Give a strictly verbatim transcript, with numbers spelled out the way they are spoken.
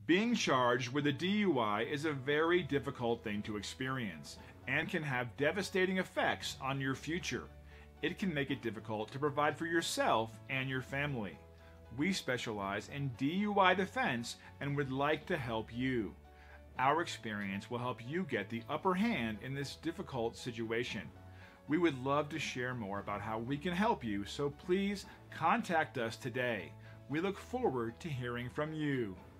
Being charged with a D U I is a very difficult thing to experience and can have devastating effects on your future. It can make it difficult to provide for yourself and your family. We specialize in D U I defense and would like to help you. Our experience will help you get the upper hand in this difficult situation. We would love to share more about how we can help you, so please contact us today. We look forward to hearing from you.